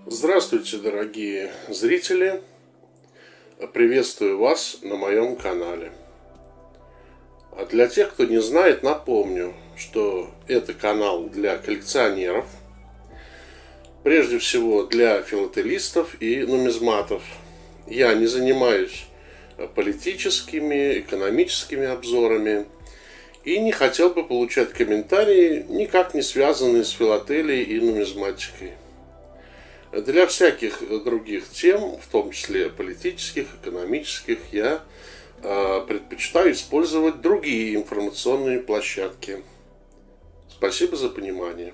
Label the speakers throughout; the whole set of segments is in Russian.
Speaker 1: Здравствуйте, дорогие зрители! Приветствую вас на моем канале. А для тех, кто не знает, напомню, что это канал для коллекционеров, прежде всего для филателистов и нумизматов. Я не занимаюсь политическими, экономическими обзорами и не хотел бы получать комментарии, никак не связанные с филателией и нумизматикой. Для всяких других тем, в том числе политических, экономических, я предпочитаю использовать другие информационные площадки. Спасибо за понимание.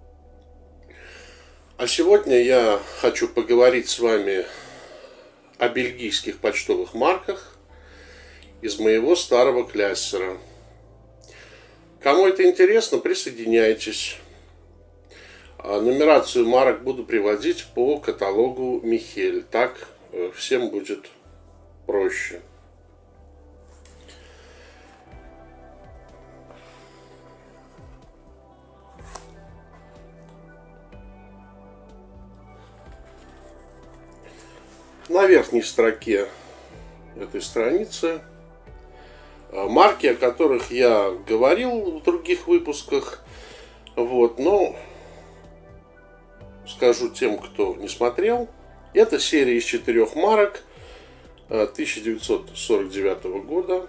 Speaker 1: А сегодня я хочу поговорить с вами о бельгийских почтовых марках из моего старого кляссера. Кому это интересно, присоединяйтесь. Нумерацию марок буду приводить по каталогу Михель. Так всем будет проще. На верхней строке этой страницы марки, о которых я говорил в других выпусках. Но скажу тем, кто не смотрел, это серия из 4 марок 1949 года.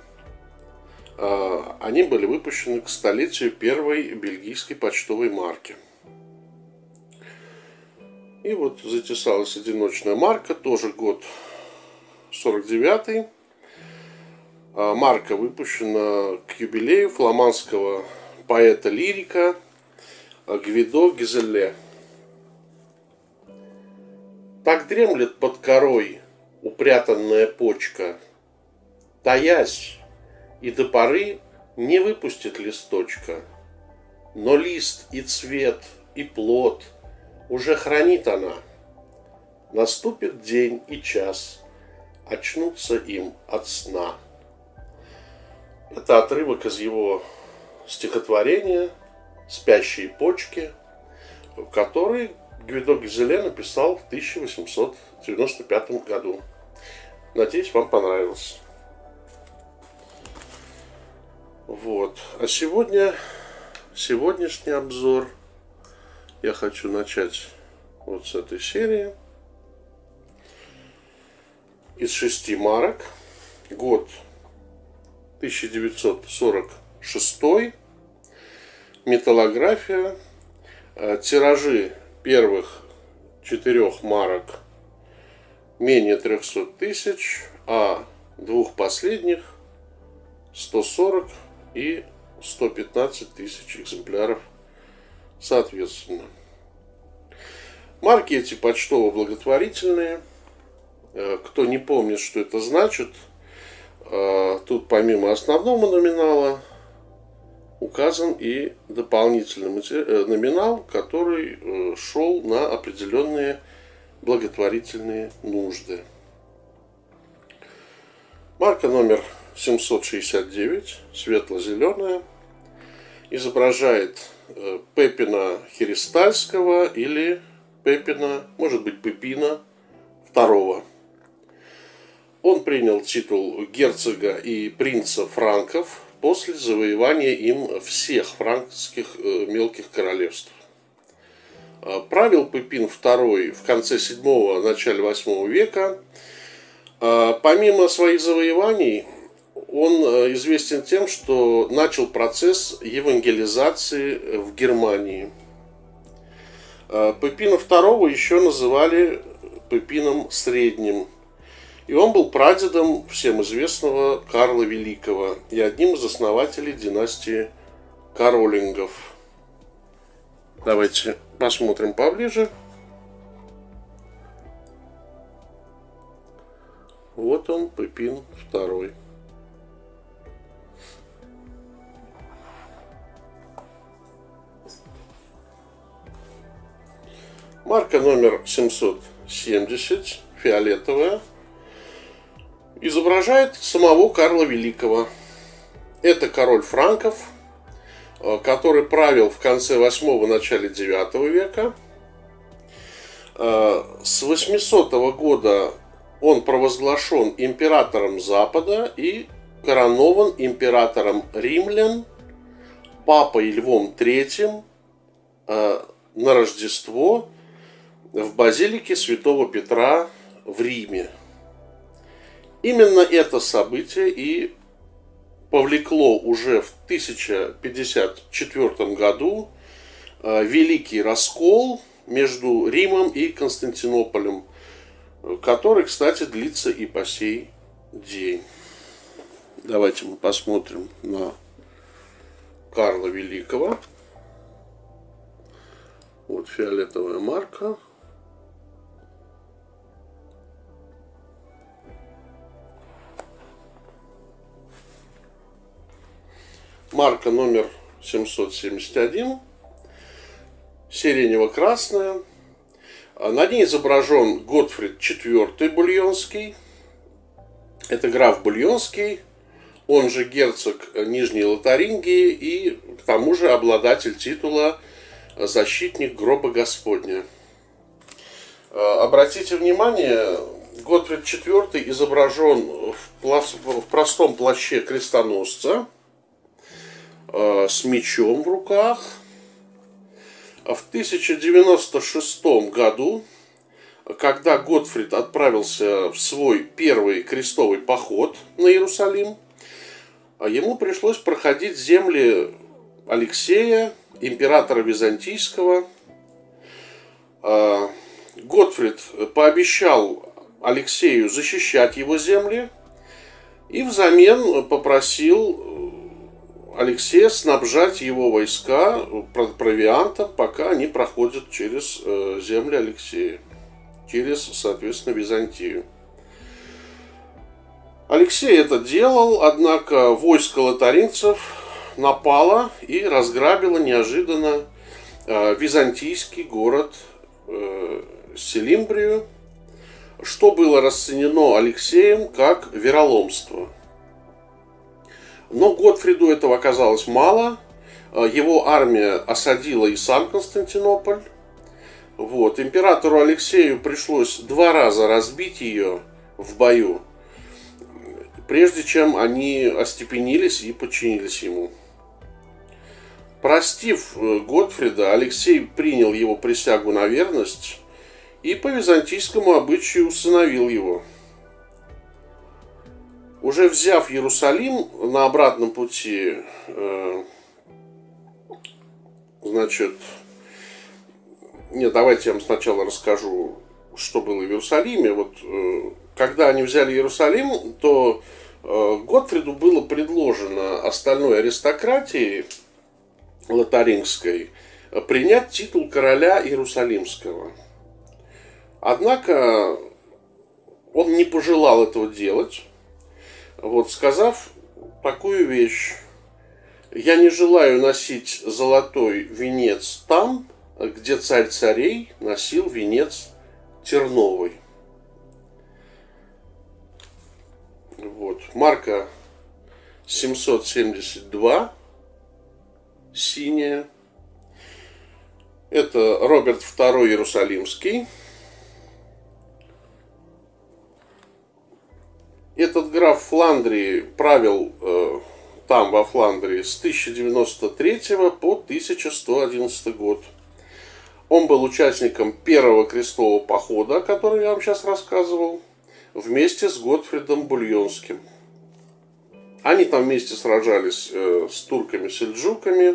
Speaker 1: Они были выпущены к столетию первой бельгийской почтовой марки. И вот затесалась одиночная марка, тоже год 49-й. Марка выпущена к юбилею фламандского поэта-лирика Гвидо Гизеле. Так дремлет под корой упрятанная почка, таясь, и до поры не выпустит листочка. Но лист и цвет, и плод уже хранит она. Наступит день и час, очнуться им от сна. Это отрывок из его стихотворения «Спящие почки», который Гвидо Гизеле написал в 1895 году. Надеюсь, вам понравилось. А сегодняшний обзор я хочу начать вот с этой серии. Из 6 марок. Год 1946. Металлография. Тиражи первых 4 марок менее 300 тысяч, а двух последних 140 и 115 тысяч экземпляров соответственно. Марки эти почтово-благотворительные. Кто не помнит, что это значит, тут помимо основного номинала указан и дополнительный номинал, который шел на определенные благотворительные нужды. Марка номер 769, светло-зеленая, изображает Пепина Херистальского или Пепина, может быть, Пепина II. Он принял титул герцога и принца франков после завоевания им всех франкских мелких королевств. Правил Пепин II в конце 7-го, начале 8 века. Помимо своих завоеваний, он известен тем, что начал процесс евангелизации в Германии. Пепина II еще называли Пепином Средним. И он был прадедом всем известного Карла Великого и одним из основателей династии Каролингов. Давайте посмотрим поближе. Вот он, Пепин II. Марка номер 770, фиолетовая, изображает самого Карла Великого. Это король франков, который правил в конце 8-го, начале 9 века. С 800 года он провозглашен императором Запада и коронован императором римлян папой Львом III на Рождество в базилике Святого Петра в Риме. Именно это событие и повлекло уже в 1054 году великий раскол между Римом и Константинополем, который, кстати, длится и по сей день. Давайте мы посмотрим на Карла Великого. Вот фиолетовая марка. Марка номер 771. Сиренево-красная. На ней изображен Готфрид IV Бульонский. Это граф Бульонский, он же герцог Нижней Лотарингии и к тому же обладатель титула «Защитник гроба Господня». Обратите внимание, Готфрид IV изображен в простом плаще крестоносца с мечом в руках. В 1096 году, когда Готфрид отправился в свой первый крестовый поход на Иерусалим, ему пришлось проходить земли Алексея, императора Византийского. Готфрид пообещал Алексею защищать его земли и взамен попросил Алексея снабжать его войска провиантом, пока они проходят через земли Алексея, через, соответственно, Византию. Алексей это делал, однако войско лотарингцев напало и разграбило неожиданно византийский город Селимбрию, что было расценено Алексеем как вероломство. Но Готфриду этого оказалось мало. Его армия осадила и сам Константинополь. Вот. Императору Алексею пришлось 2 раза разбить ее в бою, прежде чем они остепенились и подчинились ему. Простив Готфрида, Алексей принял его присягу на верность и по византийскому обычаю усыновил его. Уже взяв Иерусалим на обратном пути, давайте я вам сначала расскажу, что было в Иерусалиме. Вот, когда они взяли Иерусалим, то Готфриду было предложено остальной аристократии лотарингской принять титул короля Иерусалимского. Однако он не пожелал этого делать, сказав такую вещь: «Я не желаю носить золотой венец там, где царь царей носил венец терновый». Марка 772, синяя. Это Роберт II Иерусалимский. Этот граф Фландрии правил там, во Фландрии, с 1093 по 1111 год. Он был участником первого крестового похода, о котором я вам сейчас рассказывал, вместе с Готфридом Бульонским. Они там вместе сражались с турками-сельджуками.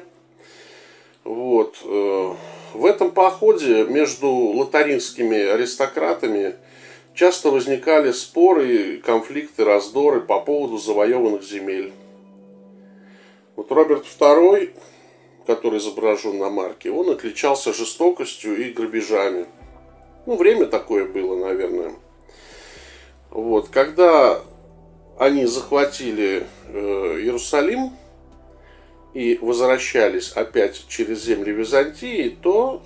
Speaker 1: В этом походе между лотарингскими аристократами часто возникали споры, конфликты, раздоры по поводу завоеванных земель. Роберт II, который изображен на марке, он отличался жестокостью и грабежами. Время такое было, наверное. Когда они захватили Иерусалим и возвращались опять через земли Византии, то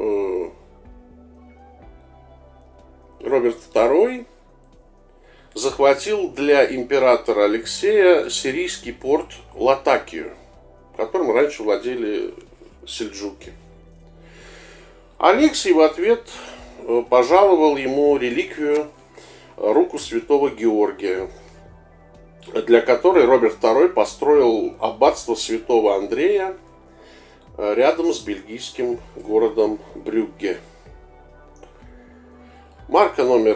Speaker 1: Роберт II захватил для императора Алексея сирийский порт Латакию, которым раньше владели сельджуки. Алексий в ответ пожаловал ему реликвию руку святого Георгия, для которой Роберт II построил аббатство святого Андрея рядом с бельгийским городом Брюгге. Марка номер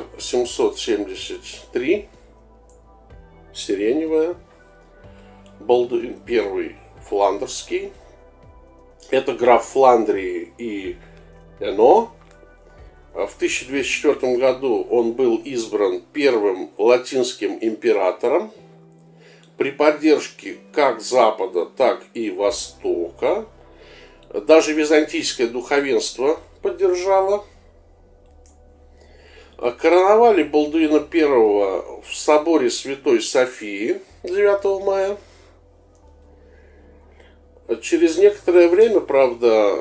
Speaker 1: 773, сиреневая, Балдуин I Фландерский. Это граф Фландрии и Эно. В 1204 году он был избран первым латинским императором при поддержке как Запада, так и Востока. Даже византийское духовенство поддержало. Короновали Балдуина I в соборе Святой Софии 9 мая. Через некоторое время, правда,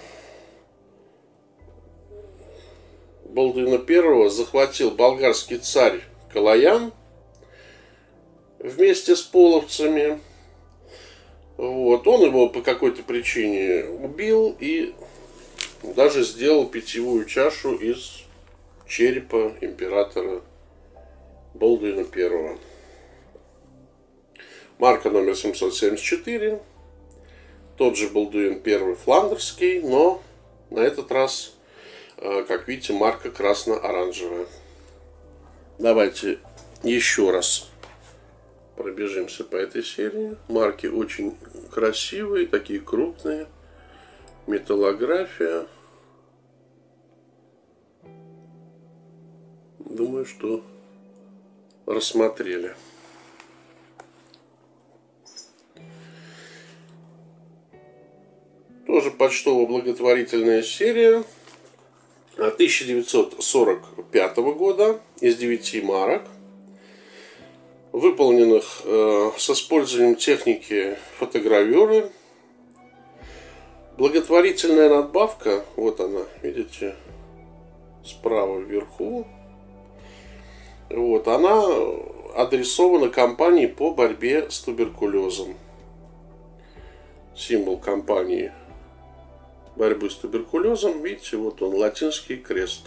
Speaker 1: Балдуина I захватил болгарский царь Калаян вместе с половцами. Вот. Он его по какой-то причине убил и даже сделал питьевую чашу из черепа императора Балдуина I. Марка номер 774. Тот же Балдуин I Фландерский, но на этот раз, как видите, марка красно-оранжевая. Давайте еще раз пробежимся по этой серии. Марки очень красивые, такие крупные. Металлография. Думаю, что рассмотрели. Тоже почтово-благотворительная серия 1945 года из 9 марок, выполненных с использованием техники фотогравюры. Благотворительная надбавка, вот она, видите, справа вверху. Вот, она адресована кампании по борьбе с туберкулезом. Символ кампании борьбы с туберкулезом, видите, вот он, латинский крест.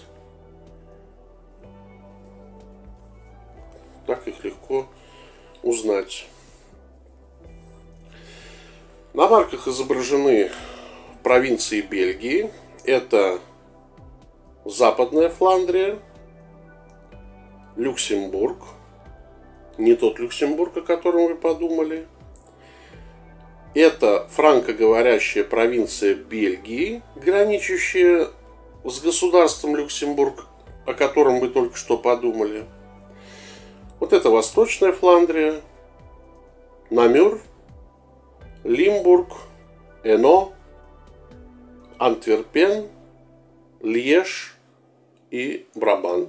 Speaker 1: Так их легко узнать. На марках изображены провинции Бельгии. Это Западная Фландрия, Люксембург, не тот Люксембург, о котором вы подумали. Это франкоговорящая провинция Бельгии, граничащая с государством Люксембург, о котором вы только что подумали. Вот это Восточная Фландрия, Намюр, Лимбург, Эно, Антверпен, Льеж и Брабант.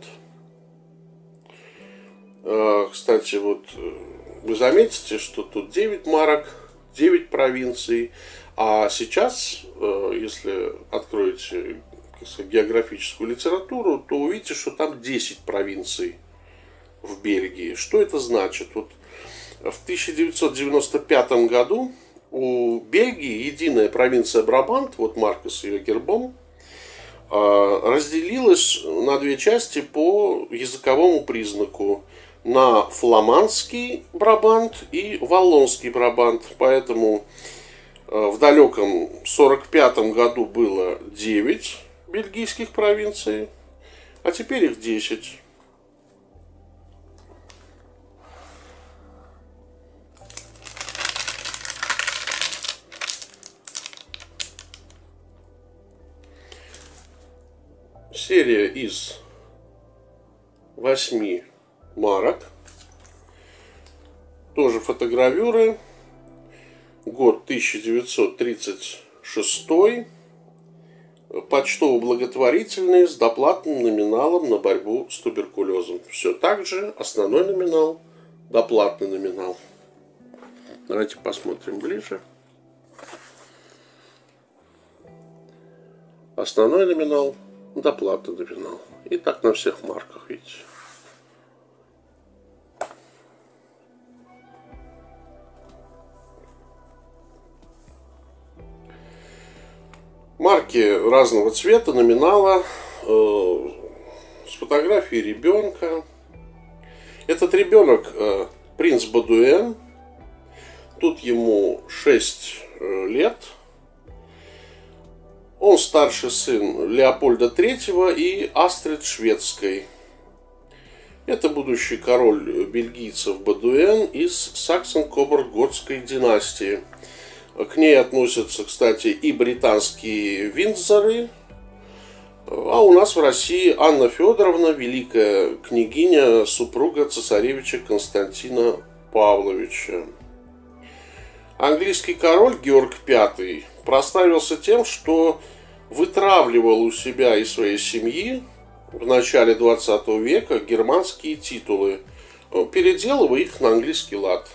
Speaker 1: Кстати, вот вы заметите, что тут 9 марок, 9 провинций. А сейчас, если откроете, так сказать, географическую литературу, то увидите, что там 10 провинций в Бельгии. Что это значит? Вот в 1995 году у Бельгии единая провинция Брабант, вот марка с ее гербом, разделилась на две части по языковому признаку. На фламандский Брабант и валлонский Брабант. Поэтому в далеком 1945 году было 9 бельгийских провинций, а теперь их 10. Серия из 8 марок. Тоже фотогравюры. Год 1936. Почтово-благотворительные с доплатным номиналом на борьбу с туберкулезом. Все так же. Основной номинал, доплатный номинал. Давайте посмотрим ближе. Основной номинал, доплатный номинал. И так на всех марках, видите. Марки разного цвета, номинала, с фотографией ребенка. Этот ребенок принц Бодуэн. Тут ему 6 лет. Он старший сын Леопольда III и Астрид Шведской. Это будущий король бельгийцев Бодуэн из Саксон-Кобург-Готской династии. К ней относятся, кстати, и британские Виндзоры. А у нас в России Анна Федоровна, великая княгиня, супруга цесаревича Константина Павловича. Английский король Георг V прославился тем, что вытравливал у себя и своей семьи в начале 20 века германские титулы, переделывая их на английский лад.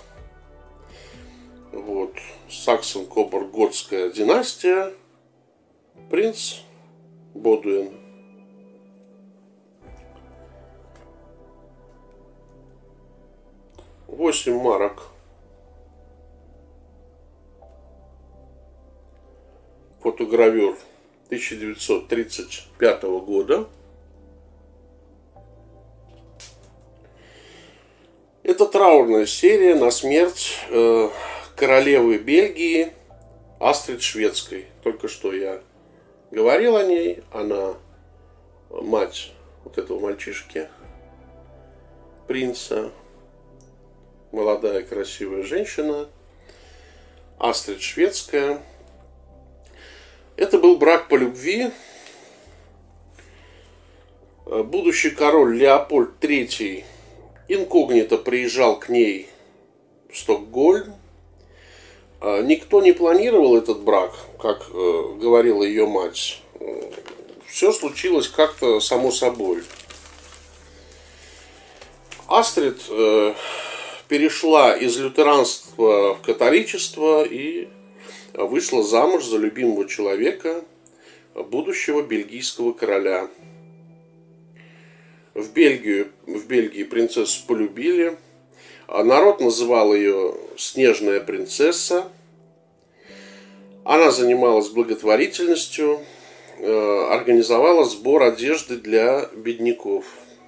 Speaker 1: Вот. Саксон-Кобург-Готская династия, принц Бодуэн. Восемь марок. Фотогравюр 1935 года. Это траурная серия на смерть королевы Бельгии Астрид Шведской. Только что я говорил о ней. Она мать вот этого мальчишки, принца. Молодая красивая женщина. Астрид Шведская. Это был брак по любви. Будущий король Леопольд III инкогнито приезжал к ней в Стокгольм. Никто не планировал этот брак, как говорила ее мать. Все случилось как-то само собой. Астрид перешла из лютеранства в католичество и вышла замуж за любимого человека, будущего бельгийского короля. В Бельгии принцессу полюбили. Народ называл ее «Снежная принцесса». Она занималась благотворительностью, организовала сбор одежды для бедняков.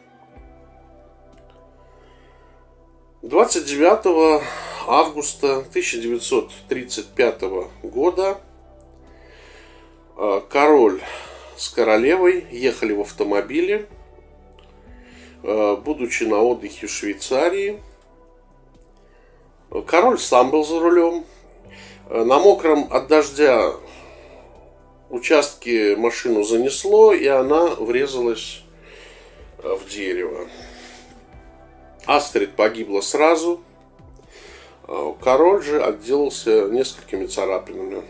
Speaker 1: 29 августа 1935 года король с королевой ехали в автомобиле, будучи на отдыхе в Швейцарии. Король сам был за рулем. На мокром от дождя участке машину занесло, и она врезалась в дерево. Астрид погибла сразу. Король же отделался несколькими царапинами.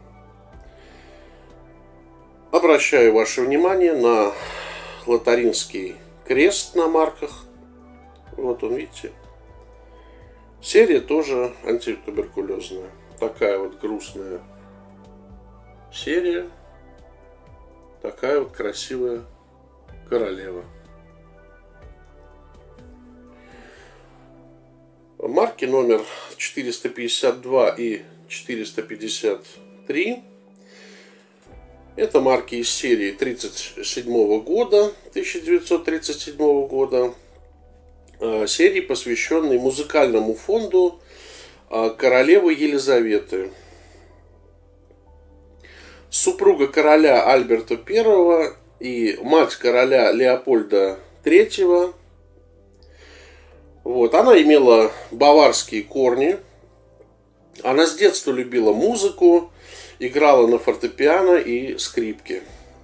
Speaker 1: Обращаю ваше внимание на лотаринский крест на марках. Вот он, видите. Серия тоже антитуберкулезная. Такая вот грустная серия. Такая вот красивая королева. Марки номер 452 и 453. Это марки из серии 1937 года, 1937 года. Серии, посвященной музыкальному фонду королевы Елизаветы. Супруга короля Альберта I и мать короля Леопольда III. Вот. Она имела баварские корни. Она с детства любила музыку, играла на фортепиано и скрипке.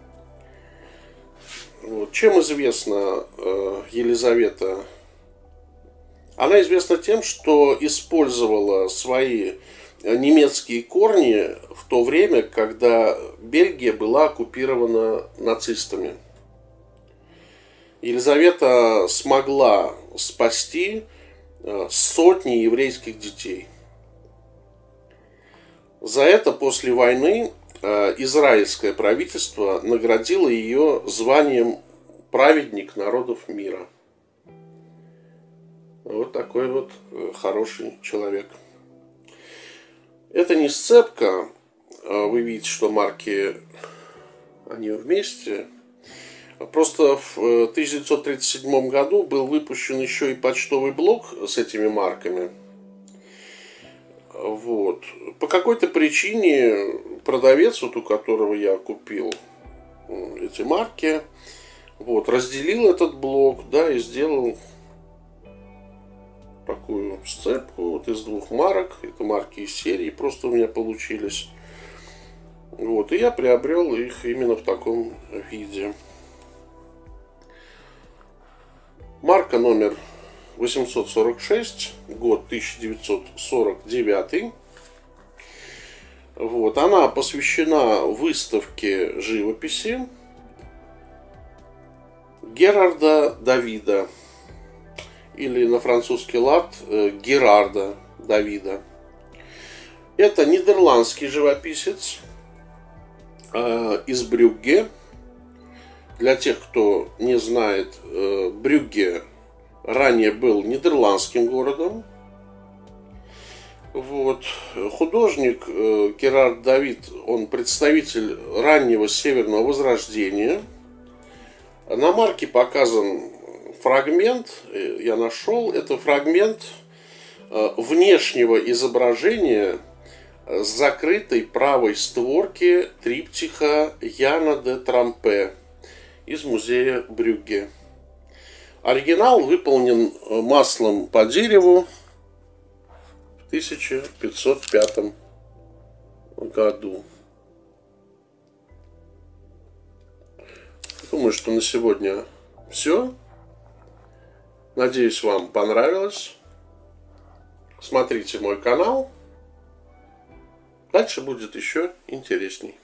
Speaker 1: Вот. Чем известна Елизавета? Она известна тем, что использовала свои немецкие корни в то время, когда Бельгия была оккупирована нацистами. Елизавета смогла спасти сотни еврейских детей. За это после войны израильское правительство наградило ее званием «Праведник народов мира». Вот такой вот хороший человек. Это не сцепка. Вы видите, что марки, они вместе. Просто в 1937 году был выпущен еще и почтовый блок с этими марками. Вот. По какой-то причине продавец, вот у которого я купил эти марки, вот, разделил этот блок, да, и сделал такую сцепку вот из двух марок. Это марки из серии просто у меня получились. Вот, и я приобрел их именно в таком виде. Марка номер 846, год 1949. Вот, она посвящена выставке живописи Герарда Давида, или на французский лад Герарда Давида. Это нидерландский живописец из Брюгге. Для тех, кто не знает, Брюгге ранее был нидерландским городом. Вот. Художник Герард Давид, он представитель раннего северного возрождения. На марке показан фрагмент, я нашел, это фрагмент внешнего изображения с закрытой правой створки триптиха Яна де Трампе из музея Брюгге. Оригинал выполнен маслом по дереву в 1505 году. Думаю, что на сегодня все. Надеюсь, вам понравилось. Смотрите мой канал. Дальше будет еще интересней.